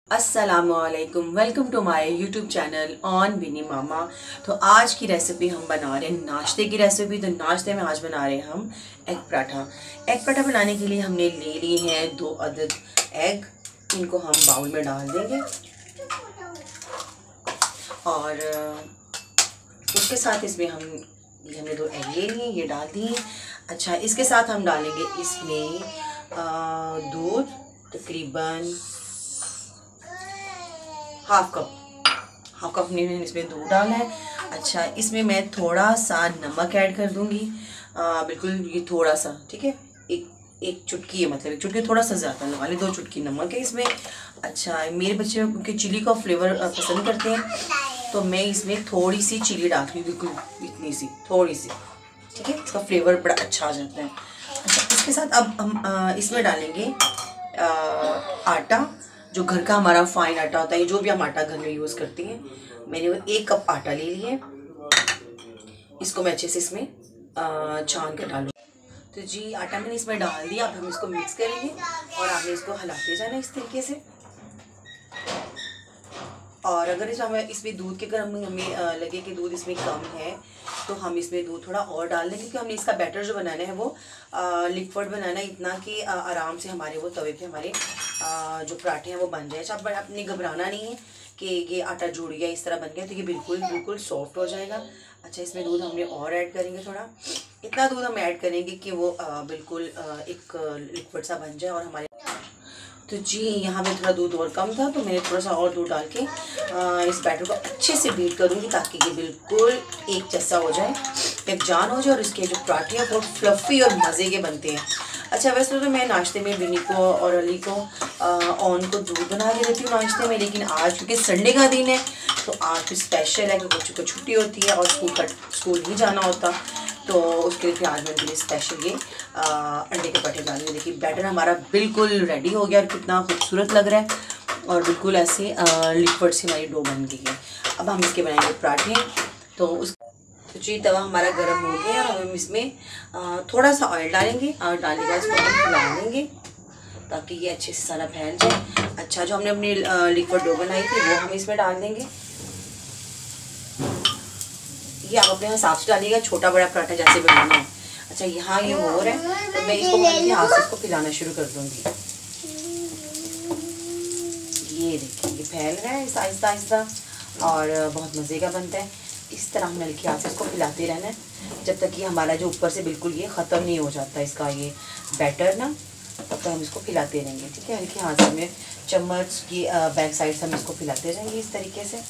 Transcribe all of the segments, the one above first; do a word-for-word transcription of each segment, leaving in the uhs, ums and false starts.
अस्सलामुअलैकुम, welcome to my YouTube channel on बिनी मामा। तो आज की रेसिपी हम बना रहे हैं नाश्ते की रेसिपी। तो नाश्ते में आज बना रहे हैं हम एग पराठा। एग पराठा बनाने के लिए हमने ले लिए हैं दो अदद एग। इनको हम बाउल में डाल देंगे और उसके साथ इसमें हम ये हमने दो एग ले लिए, ये डाल दिए। अच्छा, इसके साथ हम डालेंगे इसमें दूध, तकरीबन हाफ कप हाफ कप हमने इसमें दूध डाला है। अच्छा, इसमें मैं थोड़ा सा नमक ऐड कर दूंगी, आ, बिल्कुल ये थोड़ा सा, ठीक है। एक एक चुटकी है, मतलब एक चुटकी, थोड़ा सा ज़्यादा लगा ले, दो चुटकी नमक है इसमें। अच्छा, मेरे बच्चे क्योंकि चिली का फ्लेवर पसंद करते हैं तो मैं इसमें थोड़ी सी चिली डालती हूँ, बिल्कुल इतनी सी, थोड़ी सी, ठीक है। इसका फ्लेवर बड़ा अच्छा आ जाता है। अच्छा, इसके साथ अब हम आ, इसमें डालेंगे आ, आटा, जो घर का हमारा फाइन आटा होता है, जो भी हम आटा घर में यूज़ करते हैं। मैंने वो एक कप आटा ले लिया है, इसको मैं अच्छे से इसमें छान कर डालूँ। तो जी, आटा मैंने इसमें डाल दिया। अब हम इसको मिक्स करेंगे और आपने इसको हिलाते जाना इस तरीके से। और अगर इस हमें इसमें दूध के अगर हमें हमें लगे कि दूध इसमें कम है तो हम इसमें दूध थोड़ा और डाल दें, क्योंकि हमने इसका बैटर जो बनाना है वो लिक्विड बनाना है, इतना कि आ, आराम से हमारे वो तवे पे हमारे आ, जो पराठे हैं वो बन जाए। अच्छा, अब अपने घबराना नहीं है कि ये आटा जुड़ गया, इस तरह बन गया, तो ये बिल्कुल बिल्कुल सॉफ्ट हो जाएगा। अच्छा, इसमें दूध हमने और ऐड करेंगे, थोड़ा इतना दूध हम ऐड करेंगे कि वो आ, बिल्कुल आ, एक लिक्विड सा बन जाए। और हमारे तो जी, यहाँ पे थोड़ा दूध और कम था तो मैंने थोड़ा सा और दूध डाल के आ, इस बैटर को अच्छे से बीट करूँगी ताकि ये बिल्कुल एक जैसा हो जाए, एक जान हो जाए, और इसके जो पराठे हैं बहुत फ्लफ़ी और मज़े के बनते हैं। अच्छा, वैसे तो मैं नाश्ते में बिनी को और अली को ऑन को दूध बना के देती हूँ नाश्ते में, लेकिन आज क्योंकि संडे का दिन है तो आज भी स्पेशल है, क्योंकि बच्चों को छुट्टी होती है और स्कूल का स्कूल नहीं जाना होता, तो उसके लिए फिर आज मैं लिए स्पेशल ये अंडे के पराठे डालेंगे। देखिए, बैटर हमारा बिल्कुल रेडी हो गया और कितना खूबसूरत लग रहा है, और बिल्कुल ऐसे लिक्विड से हमारी डो बन गई है। अब हम इसके बनाएंगे पराठे। तो उस तो जी, तवा हमारा गर्म हो गया और हम इसमें आ, थोड़ा सा ऑयल डालेंगे और डालने के बाद इसको हम हिला देंगे ताकि ये अच्छे से सारा फैल जाए। अच्छा, जो हमने अपनी लिक्विड डो बनाई थी वो हम इसमें डाल देंगे। ये आप अपने हिसाब से डालिएगा, छोटा बड़ा पराठा जैसे बनाना है। अच्छा, यहाँ ये हो रहा है तो मैं इसको अपने हाथ से इसको फैलाना शुरू कर दूँगी। ये देखिए, ये फैल रहा है आहिस्ता आहिस्ता और बहुत मज़े का बनता है। इस तरह हम हल्के हाथ से इसको फैलाते रहना है जब तक कि हमारा जो ऊपर से बिल्कुल ये ख़त्म नहीं हो जाता इसका ये बैटर ना, तब तक हम इसको फैलाते रहेंगे, ठीक है। हल्के हाथ से में चम्मच की बैक साइड से हम इसको फैलाते रहेंगे इस तरीके से।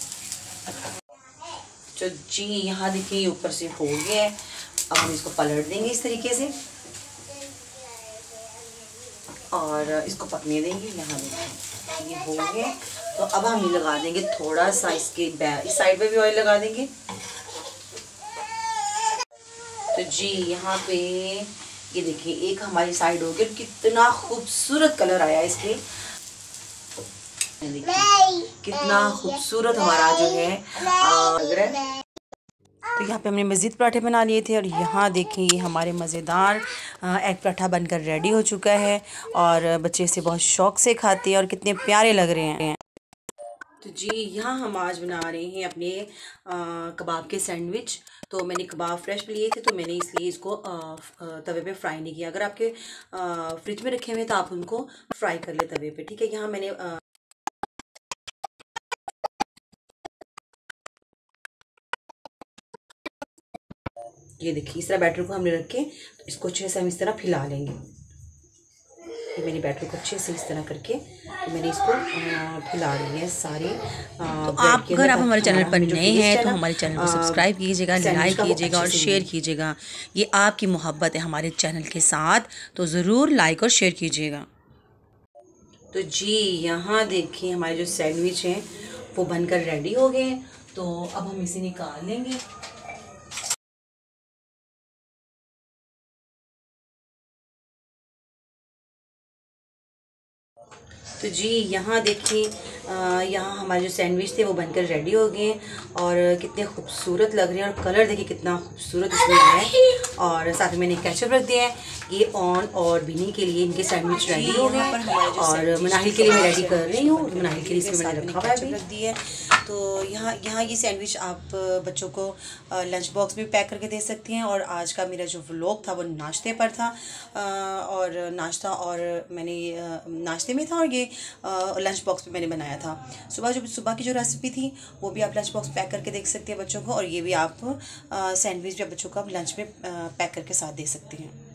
तो जी, यहाँ देखिए ये ऊपर से हो गया है। अब हम इसको पलट देंगे इस तरीके से और इसको पकने देंगे। यहाँ देखिए ये हो गया। तो अब हम ये लगा देंगे थोड़ा सा इसके इस साइड पे भी ऑयल लगा देंगे। तो जी, यहाँ पे ये देखिए एक हमारी साइड हो गई, कितना खूबसूरत कलर आया इसके। देखिए कितना खूबसूरत हमारा जो है लग रहा है। तो यहाँ पे हमने मज़ीद पराठे बना लिए थे और यहाँ देखिए ये हमारे मज़ेदार एग पराठा बनकर रेडी हो चुका है और बच्चे इसे बहुत शौक़ से खाते हैं और कितने प्यारे लग रहे हैं। तो जी, यहाँ हम आज बना रहे हैं अपने आ, कबाब के सैंडविच। तो मैंने कबाब फ्रेश लिए थे तो मैंने इसलिए इसको आ, तवे पे फ्राई नहीं किया। अगर आपके आ, फ्रिज में रखे हुए तो आप उनको फ्राई कर ले तवे पे, ठीक है। यहाँ मैंने आ, ये देखिए इस तरह बैटर को हमने रख के तो इसको अच्छे से हम इस तरह फैला लेंगे। ये मैंने बैटर को अच्छे से इस तरह करके तो मैंने इसको फैला ली है सारी। तो आप अगर आप हमारे चैनल पर नए हैं तो हमारे चैनल को सब्सक्राइब कीजिएगा, लाइक कीजिएगा और शेयर कीजिएगा। ये आपकी मोहब्बत है हमारे चैनल के साथ, तो ज़रूर लाइक और शेयर कीजिएगा। तो जी, यहाँ देखिए हमारे जो सैंडविच हैं वो बनकर रेडी हो गए हैं। तो अब हम इसे निकाल लेंगे। तो जी, यहाँ देखिए यहाँ हमारे जो सैंडविच थे वो बनकर रेडी हो गए हैं और कितने खूबसूरत लग रहे हैं, और कलर देखिए कितना खूबसूरत इसमें आया है। और साथ में मैंने केचप रख दिया है ये ऑन और बिनी के लिए इनके सैंडविच रेडी हो गए और मनाहिल के लिए मैं रेडी कर रही हूँ। मनाहिल के लिए इसमें मैंने रखा हुआ है, रख दी है। तो यहाँ यहाँ ये सैंडविच आप बच्चों को लंच बॉक्स में पैक करके दे सकती हैं। और आज का मेरा जो व्लॉग था वो नाश्ते पर था, और नाश्ता और मैंने नाश्ते में था और ये लंच बॉक्स में मैंने बनाया था। सुबह जो सुबह की जो रेसिपी थी वो भी आप लंच बॉक्स पैक करके देख सकती हैं बच्चों को, और ये भी आप सैंडविच भी बच्चों को आप लंच में पैक करके साथ दे सकती हैं।